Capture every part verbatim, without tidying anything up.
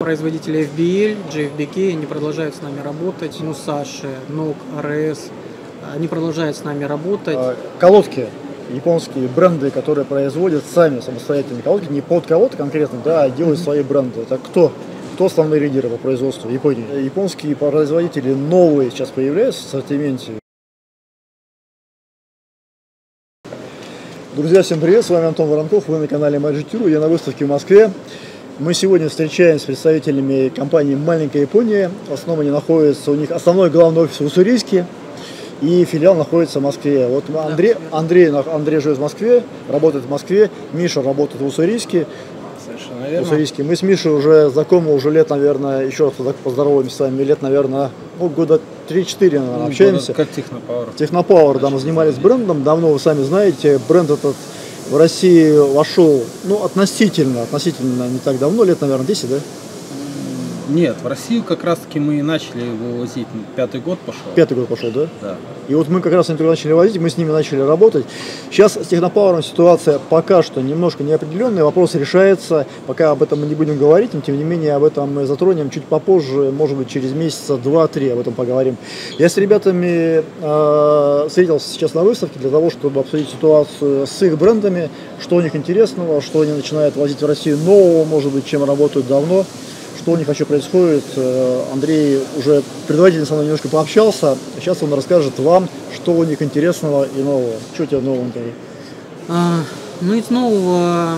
производители эф би эль, джей эф би кей, они продолжают с нами работать. Musashi, нок, ар эс, они продолжают с нами работать. Колодки, японские бренды, которые производят сами самостоятельные колодки, не под кого-то конкретно, да, а делают mm-hmm. свои бренды. Это кто? Кто основные лидеры по производству в Японии? Японские производители новые сейчас появляются в ассортименте. Друзья, всем привет, с вами Антон Воронков, вы на канале Magic.ru, я на выставке в Москве. Мы сегодня встречаемся с представителями компании «Маленькая Япония». В основном они находятся, у них основной главный офис в Уссурийске, и филиал находится в Москве. Вот Андрей, Андрей, Андрей живет в Москве, работает в Москве, Миша работает в Уссурийске. Совершенно верно. Уссурийске. Мы с Мишей уже знакомы уже лет, наверное, еще раз поздороваемся с вами, лет, наверное, ну, года три-четыре, наверное, ну, общаемся. Как Технопауэр. Технопауэр, да, мы занимались брендом, давно, вы сами знаете, бренд этот в России вошел, ну, относительно, относительно не так давно, лет, наверное, десять, да? Нет, в Россию как раз-таки мы начали его возить, пятый год пошел. Пятый год пошел, да? Да. И вот мы как раз они начали возить, мы с ними начали работать. Сейчас с Технопауэром ситуация пока что немножко неопределенная, вопрос решается, пока об этом мы не будем говорить, но тем не менее об этом мы затронем чуть попозже, может быть через месяца два-три об этом поговорим. Я с ребятами э, встретился сейчас на выставке для того, чтобы обсудить ситуацию с их брендами, что у них интересного, что они начинают возить в Россию нового, может быть, чем работают давно. Что у них вообще происходит. Андрей уже предварительно со мной немножко пообщался. Сейчас он расскажет вам, что у них интересного и нового. Что у тебя нового, Андрей? А, ну, из нового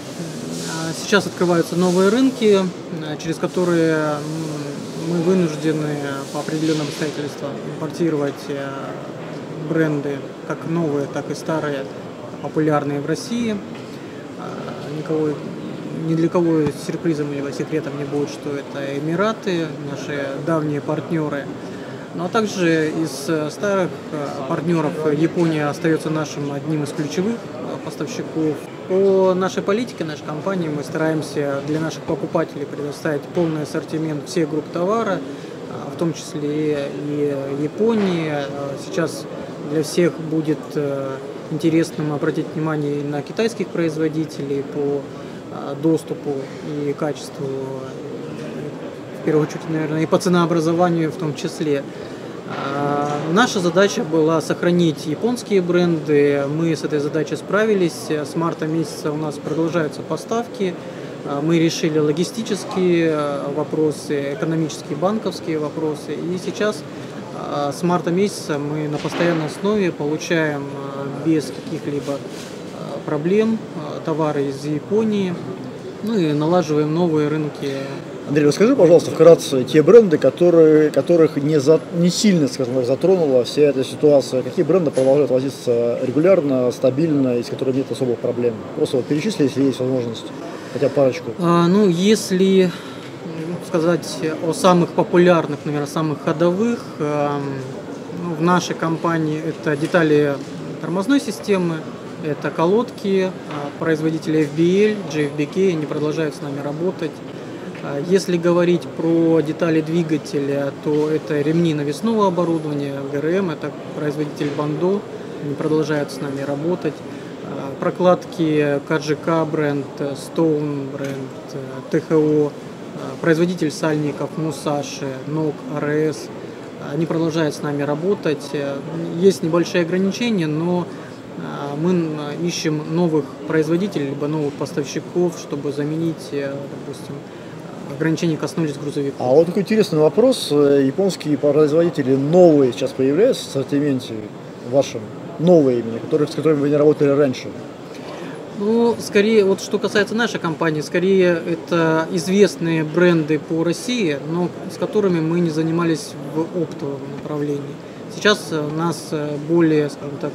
сейчас открываются новые рынки, через которые мы вынуждены по определенным обстоятельствам импортировать бренды, как новые, так и старые, популярные в России. Никого Ни для кого сюрпризом или секретом не будет, что это Эмираты, наши давние партнеры. Ну а также из старых партнеров Япония остается нашим одним из ключевых поставщиков. По нашей политике, нашей компании мы стараемся для наших покупателей предоставить полный ассортимент всех групп товара, в том числе и Японии. Сейчас для всех будет интересным обратить внимание на китайских производителей по доступу и качеству, в первую очередь, наверное, и по ценообразованию в том числе. Наша задача была сохранить японские бренды, мы с этой задачей справились, с марта месяца у нас продолжаются поставки, мы решили логистические вопросы, экономические, банковские вопросы, и сейчас с марта месяца мы на постоянной основе получаем без каких-либо проблем товары из Японии, ну и налаживаем новые рынки. Андрей, расскажи, пожалуйста, вкратце те бренды, которые, которых не, за, не сильно, скажем так, затронула вся эта ситуация. Какие бренды продолжают возиться регулярно, стабильно, и с которыми нет особых проблем? Просто вот перечисли, если есть возможность, хотя бы парочку. А, ну, если сказать о самых популярных, наверное, самых ходовых, э, ну, в нашей компании это детали тормозной системы, это колодки, производители эф би эль, джей эф би кей, они продолжают с нами работать. Если говорить про детали двигателя, то это ремни навесного оборудования, вэ эр эм, это производитель Бандо, они продолжают с нами работать. Прокладки ка джи ка бренд, Stone бренд, тэ ха о, производитель сальников Musashi, нок, ар эс, они продолжают с нами работать. Есть небольшие ограничения, но мы ищем новых производителей, либо новых поставщиков, чтобы заменить, допустим, ограничения коснулись грузовиков. А вот такой интересный вопрос. Японские производители новые сейчас появляются в ассортименте вашем? Новые именно, которые, с которыми вы не работали раньше? Ну, скорее, вот что касается нашей компании, скорее это известные бренды по России, но с которыми мы не занимались в оптовом направлении. Сейчас у нас более, скажем так,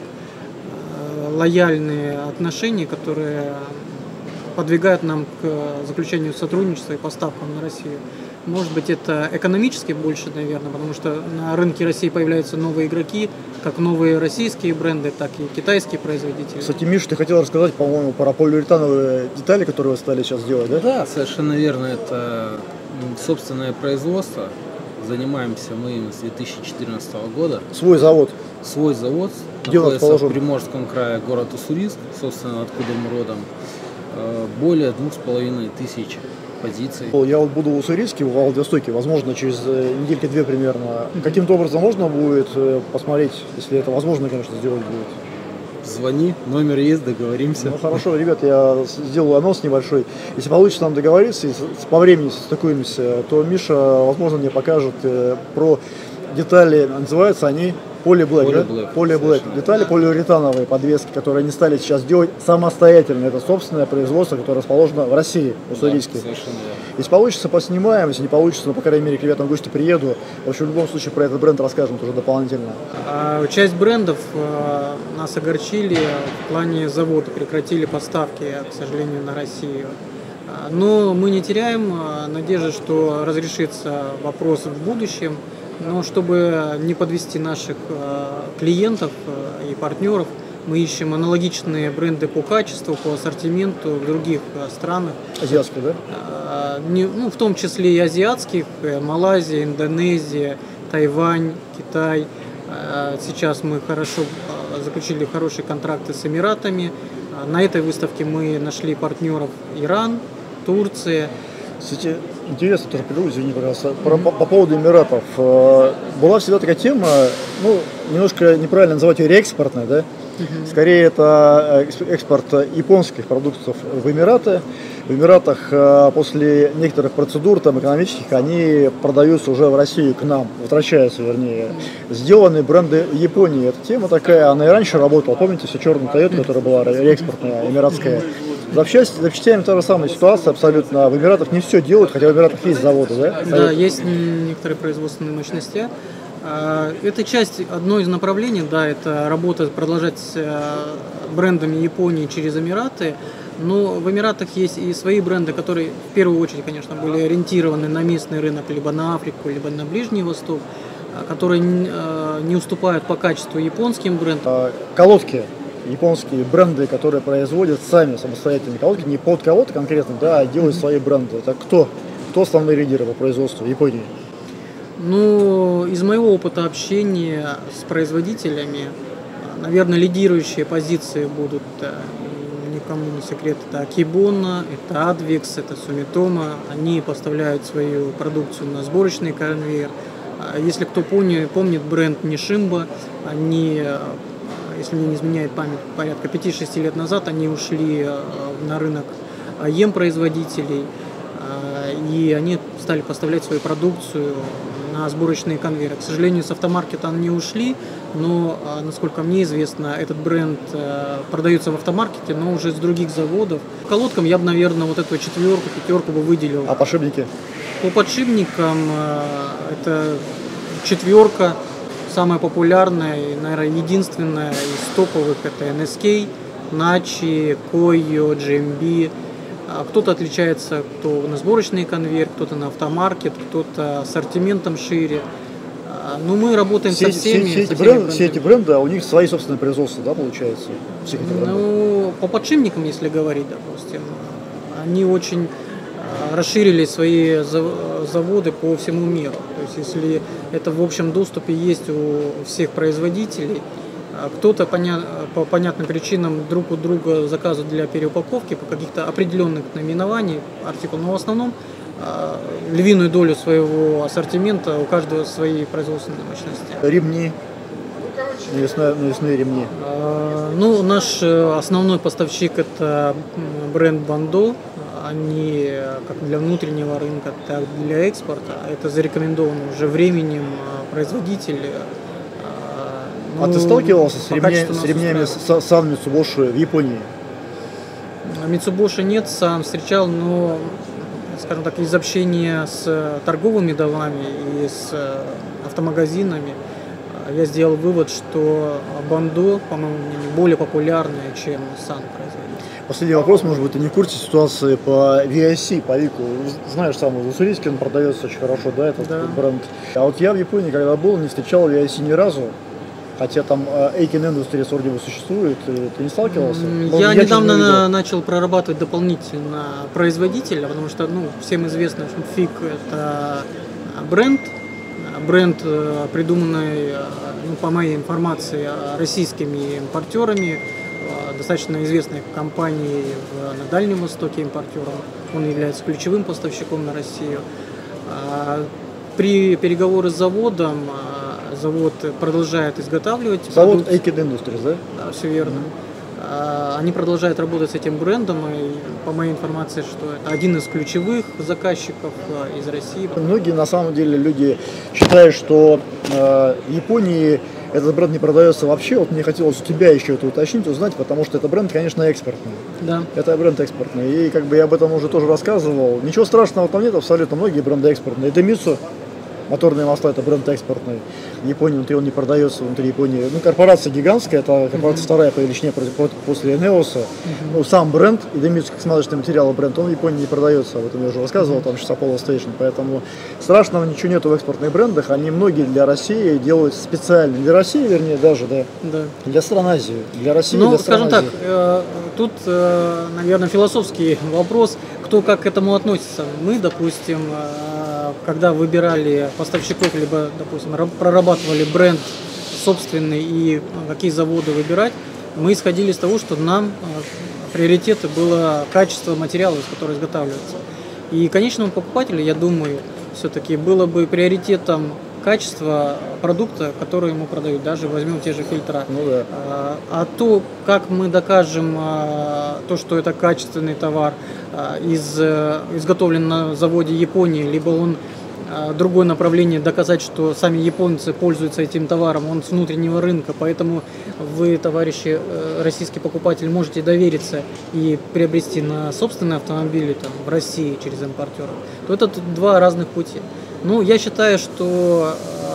лояльные отношения, которые подвигают нам к заключению сотрудничества и поставкам на Россию. Может быть, это экономически больше, наверное, потому что на рынке России появляются новые игроки, как новые российские бренды, так и китайские производители. Кстати, Миша, ты хотел рассказать, по-моему, про полиуретановые детали, которые вы стали сейчас делать, да? Да, совершенно верно. Это собственное производство. Занимаемся мы им с две тысячи четырнадцатого года. Свой завод? Свой завод. Где он расположен? В Приморском крае, город Уссурийск, собственно, откуда мы родом. Более двух с половиной тысяч позиций. Я вот буду в Уссурийске, в Владивостоке, возможно, через недельки-две примерно. Каким-то образом можно будет посмотреть, если это возможно, конечно, сделать будет? Звони, номер есть, договоримся. Ну хорошо, ребят, я сделаю анонс небольшой. Если получится нам договориться, если по времени состыкуемся, то Миша, возможно, мне покажет про детали, называются они Poly-Black, да? Poly-Black. Детали полиуретановые подвески, которые они стали сейчас делать самостоятельно. Это собственное производство, которое расположено в России, в Уссурийске. Да, если получится, поснимаем. Если не получится, ну, по крайней мере, к ребятам в гости приеду. В общем, в любом случае, про этот бренд расскажем тоже дополнительно. Часть брендов нас огорчили в плане завода. Прекратили поставки, к сожалению, на Россию. Но мы не теряем надежды, что разрешится вопрос в будущем. Но чтобы не подвести наших клиентов и партнеров, мы ищем аналогичные бренды по качеству, по ассортименту в других странах. Азиатских, да? Не, ну, в том числе и азиатских, Малайзия, Индонезия, Тайвань, Китай. Сейчас мы хорошо заключили хорошие контракты с Эмиратами. На этой выставке мы нашли партнеров Иран, Турция. Кстати, интересно тоже приду, извини, пожалуйста, по, по, по поводу Эмиратов. Была всегда такая тема, ну, немножко неправильно называть ее реэкспортной, да? Uh-huh. Скорее, это экспорт японских продуктов в Эмираты. В Эмиратах после некоторых процедур там, экономических они продаются уже в Россию к нам, возвращаются, вернее. Сделаны бренды Японии. Эта тема такая, она и раньше работала. Помните, все черная Toyota, которая была реэкспортная, эмиратская. Запчасти, запчастями та же самая ситуация абсолютно. В Эмиратах не все делают, хотя в Эмиратах есть заводы, да? Да, есть некоторые производственные мощности. Это часть, одно из направлений, да, это работа, продолжать с брендами Японии через Эмираты. Но в Эмиратах есть и свои бренды, которые в первую очередь, конечно, были ориентированы на местный рынок, либо на Африку, либо на Ближний Восток, которые не уступают по качеству японским брендам. Колодки. Японские бренды, которые производят сами самостоятельные колодки, не под кого-то конкретно, да, а делают mm-hmm. свои бренды. Это кто? Кто основные лидеры по производству в Японии? Ну, из моего опыта общения с производителями, наверное, лидирующие позиции будут, никому не секрет, это Акибона, это Advex, это Sumitomo. Они поставляют свою продукцию на сборочный конвейер. Если кто помнит, помнит бренд Nishimba, они, если мне не изменяет память, порядка пяти-шести лет назад они ушли на рынок ай эм-производителей, и они стали поставлять свою продукцию на сборочные конвейеры. К сожалению, с автомаркета они ушли, но, насколько мне известно, этот бренд продается в автомаркете, но уже с других заводов. По колодкам я бы, наверное, вот эту четверку, пятерку бы выделил. А подшипники? По подшипникам это четверка, самая популярная, и, наверное, единственная из топовых, это эн эс кей, Nachi, Koyo, джи эм би. Кто-то отличается, кто на сборочный конвейер, кто-то на автомаркет, кто-то ассортиментом шире. Но мы работаем все, со всеми. Все, все, со эти бренды, все эти бренды, а у них свои собственные производства, да, получается? Всех этих брендов? Ну, по подшипникам, если говорить, допустим, они очень расширили свои заводы по всему миру. То есть, если это в общем доступе есть у всех производителей, кто-то поня... по понятным причинам друг у друга заказывает для переупаковки по каких-то определенных наименований артикул, но в основном э, львиную долю своего ассортимента у каждого свои производственные мощности. Ремни, навесные, навесные ремни. Э, ну, наш основной поставщик это бренд Bando. Они как для внутреннего рынка, так и для экспорта. Это зарекомендовано уже временем производитель. А ну, ты сталкивался с, ремня... с ремнями Сан Mitsubishi в Японии? Mitsubishi нет, сам встречал, но, скажем так, из общения с торговыми домами и с автомагазинами я сделал вывод, что Bando, по моему мнению, более популярная, чем Сан производитель. Последний вопрос, может быть, ты не в курсе ситуации по ви ай си, по Вику. Знаешь, сам в Уссурийске он продается очень хорошо, да, этот да. бренд. А вот я в Японии, когда был, не встречал ви ай си ни разу. Хотя там Aiken Industries вроде бы существует, ты не сталкивался? Я, я недавно на, начал прорабатывать дополнительно производителя, потому что, ну, всем известно, что Фик это бренд, бренд, придуманный, ну, по моей информации, российскими импортерами, достаточно известной компанией в, на Дальнем Востоке, импортером. Он является ключевым поставщиком на Россию. При переговорах с заводом завод продолжает изготавливать. Завод Eiked Industries, да? Да, все верно. Mm-hmm. Они продолжают работать с этим брендом, и по моей информации, что это один из ключевых заказчиков из России. Многие на самом деле люди считают, что э, в Японии этот бренд не продается вообще. Вот мне хотелось у тебя еще это уточнить, узнать, потому что это бренд, конечно, экспортный. Да. Это бренд экспортный. И как бы я об этом уже тоже рассказывал. Ничего страшного там нет, абсолютно многие бренды экспортные. Demitsу, моторные масла, это бренд экспортный. В Японии внутри он не продается, внутри Японии. Ну, корпорация гигантская, это корпорация mm-hmm. вторая по величине после Энеоса. Mm-hmm. Ну, сам бренд, и Demitsу как смазочный материал бренд, он в Японии не продается. Об этом я уже рассказывал, mm-hmm. там сейчас Apollo Station. Поэтому страшного ничего нету в экспортных брендах. Они многие для России делают специально. Для России, вернее, даже, да. Да. Для стран Азии. Для России, ну, для стран скажем Азии. так, э, тут, э, наверное, философский вопрос, кто как к этому относится. Мы, допустим, э, когда выбирали поставщиков, либо, допустим, прорабатывали бренд собственный и какие заводы выбирать, мы исходили из того, что нам приоритеты было качество материала, из которого изготавливается. И конечному покупателю, я думаю, все-таки было бы приоритетом качество продукта, который ему продают, даже возьмем те же фильтра. Ну, да. а, а то, как мы докажем а, то, что это качественный товар, а, из, а, изготовлен на заводе Японии, либо он а, другое направление, доказать, что сами японцы пользуются этим товаром, он с внутреннего рынка, поэтому вы, товарищи, российский покупатель, можете довериться и приобрести на собственные автомобили там, в России через импортеров, то это два разных пути. Ну, я считаю, что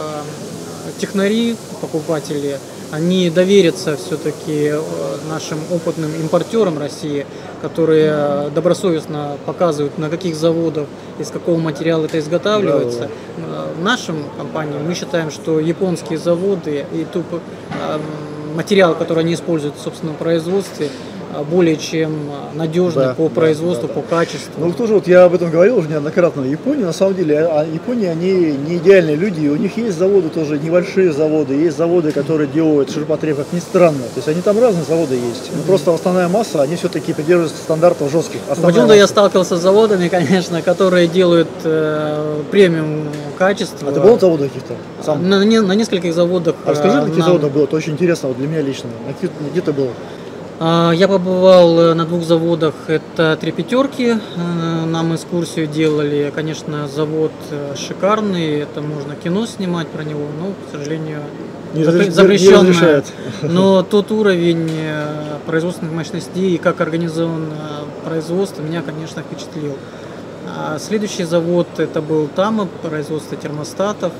э, технари, покупатели, они доверятся все-таки э, нашим опытным импортерам России, которые добросовестно показывают, на каких заводах, из какого материала это изготавливается. Да, да. В нашем компании мы считаем, что японские заводы и тот э, материал, который они используют в собственном производстве, более чем надежный да, по производству, да, да, по качеству. Ну, тоже вот я об этом говорил уже неоднократно. Япония, на самом деле, а Япония, они не идеальные люди. У них есть заводы тоже, небольшие заводы, есть заводы, которые делают ширпотреб, как ни странно. То есть они там разные заводы есть. Но mm-hmm. просто основная масса, они все-таки придерживаются стандартов жестких. Почему-то я сталкивался с заводами, конечно, которые делают э, премиум качество. А ты был на заводах каких-то? Сам? На, на, на нескольких заводах. А расскажи, на каких нам... заводах было? Это очень интересно вот для меня лично. Где ты был? Я побывал на двух заводах, это три пятерки, нам экскурсию делали, конечно, завод шикарный, это можно кино снимать про него, но, к сожалению, не запрещенное, но тот уровень производственных мощностей и как организовано производство меня, конечно, впечатлил. Следующий завод это был ТАМА, производство термостатов.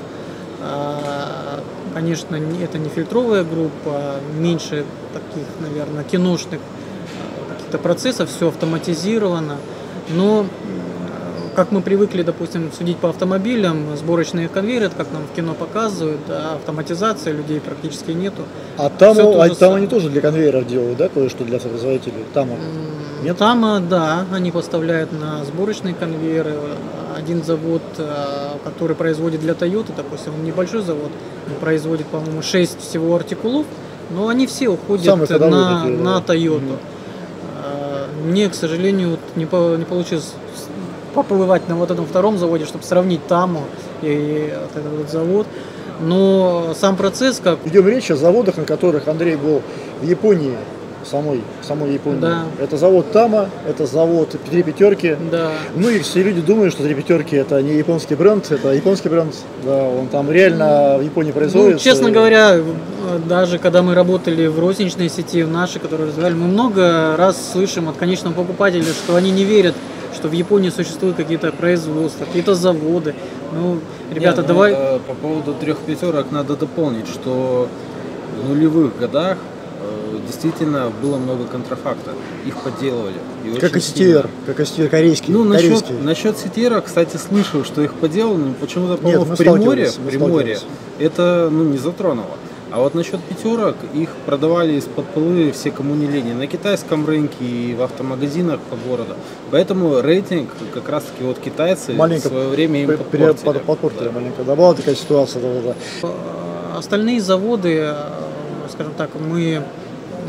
Конечно, это не фильтровая группа, меньше таких, наверное, киношных каких-то процессов, все автоматизировано. Но, как мы привыкли, допустим, судить по автомобилям, сборочные конвейеры, как нам в кино показывают, да, автоматизация, людей практически нету. А там, а там они тоже для конвейеров делают, да, кое-что для производителей? ТАМА? Нет? ТАМА, да, они поставляют на сборочные конвейеры. Один завод, который производит для Toyota, допустим, он небольшой завод, он производит, по-моему, шесть всего артикулов, но они все уходят на, на Toyota. Mm-hmm. Мне, к сожалению, не, по, не получилось поплывать на вот этом втором заводе, чтобы сравнить ТАМу и, и вот этот вот завод. Но сам процесс как... Идем речь о заводах, на которых Андрей был в Японии. Самой, самой Японии. Да. Это завод ТАМА, это завод три пятерки. Да. Ну и все люди думают, что три пятерки это не японский бренд, это японский бренд. Да, он там реально в Японии производится. Ну, честно говоря, даже когда мы работали в розничной сети, в нашей, которые развивали, мы много раз слышим от конечного покупателя, что они не верят, что в Японии существуют какие-то производства, какие-то заводы. Ну, ребята, Нет, давай... Ну, по поводу трех пятерок надо дополнить, что в нулевых годах действительно было много контрафакта, их подделывали. И как и сетер, как и сетер корейский. Ну, насчет, корейский. насчет сетера, кстати, слышал, что их подделывали, почему-то, по-моему, в Приморье, Приморье это ну, не затронуло. А вот насчет пятерок, их продавали из-под полы все, кому не лень, на китайском рынке и в автомагазинах по городу. Поэтому рейтинг как раз-таки вот китайцы маленько в свое время им подпортили. Под, подпортили да. маленько. Да, была такая ситуация. Да, да. Остальные заводы, скажем так, мы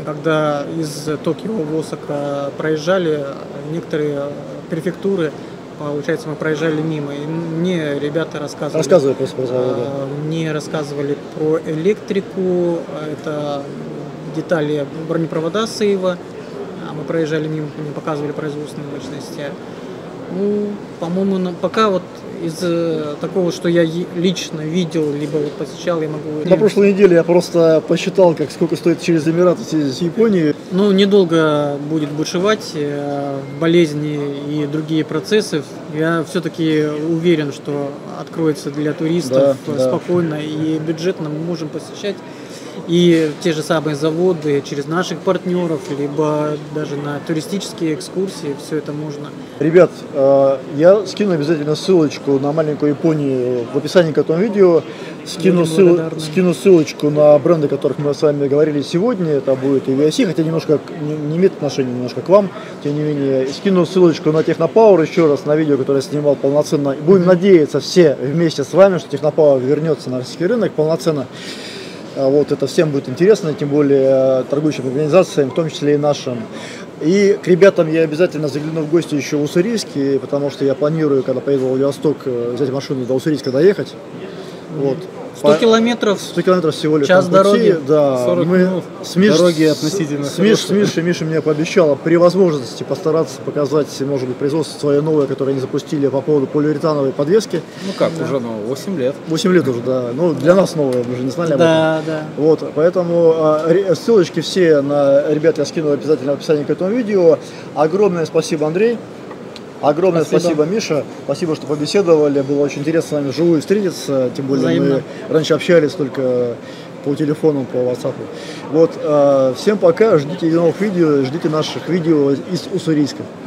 когда из Токио в Осака проезжали, некоторые префектуры, получается, мы проезжали мимо, и мне ребята рассказывали, Рассказывай просто про завод, да. мне рассказывали про электрику, это детали бронепровода Сейва, а мы проезжали мимо, мне показывали производственные мощности. Ну, по-моему, на- пока вот из э, такого, что я е- лично видел, либо вот посещал, я могу... На прошлой неделе я просто посчитал, как сколько стоит через Эмираты с Японии. Ну, недолго будет бушевать э, болезни и другие процессы. Я все-таки уверен, что откроется для туристов Да, э, да. спокойно и бюджетно мы можем посещать и те же самые заводы через наших партнеров, либо даже на туристические экскурсии, все это можно. Ребят, э, я скину обязательно ссылочку на маленькую Японию в описании к этому видео. Скину, Будем ссыл- благодарны. скину ссылочку на бренды, о которых мы с вами говорили сегодня. Это будет и ви ай си, хотя немножко к- не, не имеет отношения немножко к вам. Тем не менее, скину ссылочку на Технопауэр еще раз, на видео, которое я снимал полноценно. Будем надеяться все вместе с вами, что Технопауэр вернется на российский рынок полноценно. А Вот это всем будет интересно, тем более э, торгующим организациям, в том числе и нашим. И к ребятам я обязательно загляну в гости еще в Уссурийск, потому что я планирую, когда поеду в Владивосток, э, взять машину до Уссурийска доехать. Вот. сто километров, сто километров всего лишь час там пути. дороги, Да, сорок мы минут. с Миш- Дороги с- относительно с, Миш- с хорошие. Мишей, Миша мне пообещала при возможности постараться показать, может быть, производство свое новое, которое они запустили по поводу полиуретановой подвески. Ну как, уже ну, восемь лет. восемь лет уже, да. Ну, для нас новое, мы же не знали об этом. да, да. Вот, поэтому а, ре- ссылочки все на ребят я скину обязательно в описании к этому видео. Огромное спасибо, Андрей. Огромное спасибо. Спасибо. Миша. Спасибо, что побеседовали. Было очень интересно с вами вживую встретиться. Тем более Взаимно. мы раньше общались только по телефону, по WhatsApp. Вот, а, всем пока. Ждите новых видео, ждите наших видео из Уссурийска.